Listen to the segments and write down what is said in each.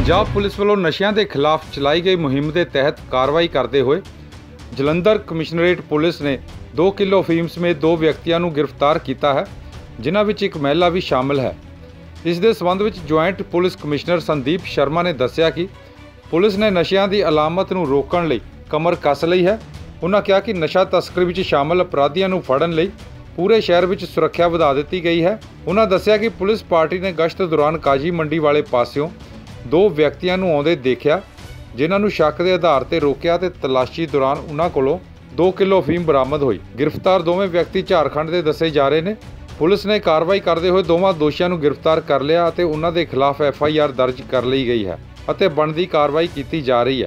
Punjab police वालों नशियां के खिलाफ चलाई गई मुहिम के तहत कार्रवाई करते हुए जलंधर कमिश्नरेट पुलिस ने 2 किलो अफीम समेत 2 व्यक्तियों को गिरफ्तार किया है, जिन्हां विच एक महिला भी शामिल है। इस दे संबंध में joint police commissioner Sandeep Sharma ने दस्सिया कि पुलिस ने नशियां की अलामत नूं रोकण लई कमर कस लई है। उन्होंने कहा कि नशा तस्करी में शामिल अपराधियों को फड़न लई पूरे शहर में सुरक्षा वधा दी गई है। उन्होंने दस्सिया कि पुलिस पार्टी ने गश्त दौरान काजी मंडी वाले पासियों 2 व्यक्तियों को आउंदे देखा, जिन्होंने शक के आधार पर रोकया ते तलाशी दौरान उन्होंने कोलों 2 किलो अफीम बरामद हुई। गिरफ्तार दोवें व्यक्ति झारखंड के दसे जा रहे हैं। पुलिस ने कार्रवाई करते हुए दोवां दोषियों को गिरफ्तार कर लिया और उन्होंने खिलाफ FIR दर्ज कर ली गई है और बनती कार्रवाई की जा रही है।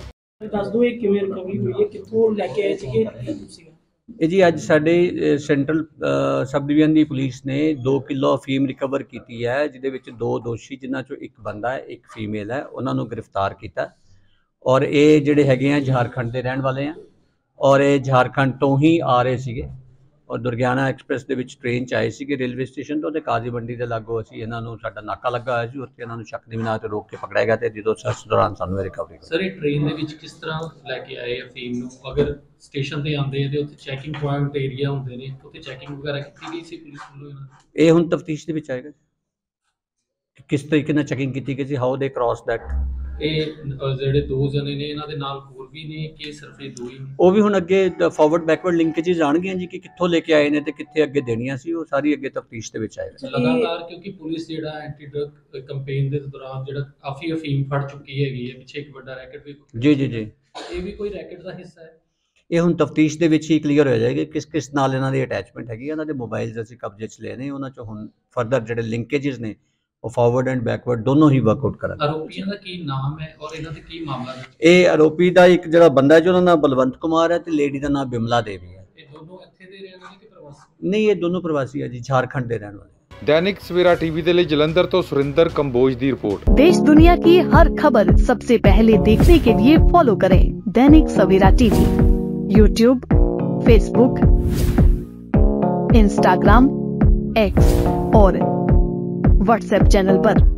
जी अज साडे सेंट्रल सब डिवीजन की पुलिस ने 2 किलो अफीम रिकवर की है, जिहदे विच 2 दोषी जिन्हां चों एक बंदा है एक फीमेल है, उन्होंने गिरफ्तार किया और ये जिहड़े हैगे हैं झारखंड के रहने वाले हैं और ये झारखंड तो ही आ रहे सीगे और दुर्गियाना एक्सप्रैस के ट्रेन च आए थे रेलवे स्टेशन तो काजी मंडी के लागों असीं इन्हों साडा नाका लगा हुआ सी, उत्थे इन्हों शक की बिना ते रोक के पकड़िया गया तो जो सर्च दौरान सानू रिकवरी सर ये ट्रेन दे विच किस तरह लैके आए अफीम नूं? अगर स्टेशन ते आंदे हैं ते उत्थे चैकिंग पॉइंट एरिया हुंदे ने, उत्थे चैकिंग वगैरह की गई सी पुलिस वालों इन्हां दी? ये हुण तफ्तीश दे विच आएगा किस तरीके नाल चैकिंग की गई सी, हाउ दे क्रॉस दैट। ਜਿਹੜੇ 2 जने ने इन्हां दे नाल होर भी ने कि सिर्फ ये 2 ही ने? वो भी हुण अगे फॉरवर्ड बैकवर्ड लिंकेजेस आउणगीਆਂ जी कि कित्थों लेके आए ने ते कित्थे अगे देणीਆਂ सी, वो सारी अगे तफ्तीश दे विच आएगा। लगातार क्योंकि पुलिस जेड़ा एंटी ड्रग कैंपेन दे दौरान जेड़ा काफी अफीम फड़ चुकी हैगी है, पिछे एक बड़ा रैकेट भी जी जी जी ये भी कोई रैकेट दा हिस्सा है? ये हुण तफ्तीश दे विच ही क्लीयर हो जाएगा किस किस नाल इन्हां दी अटैचमेंट हैगी। इन्हां दे मोबाइल्स असीं कब्जे च लए ने, उन्हां चों हुण फर्दर जेड़े लिंकेजेस ने वो फॉरवर्ड एंड बैकवर्ड दोनों ही वर्कआउट करेंगे। आरोपियों का की नाम है और इन्हां दे की मामला है? ये आरोपी का एक जो बंदा है जो नाम बलवंत कुमार है तो लेडी का नाम बिमला देवी है। ये दोनों इत्थे दे रहने वाले कि प्रवासी? नहीं, ये दोनों प्रवासी है जी, झारखंड के रहने वाले। दैनिक सवेरा टीवी के लिए जलंधर तो सुरिंदर कंबोज की रिपोर्ट। देश दुनिया की हर खबर सबसे पहले देखने के लिए फॉलो करें Dainik Savera TV, YouTube, Facebook, Instagram, X और व्हाट्सएप चैनल पर।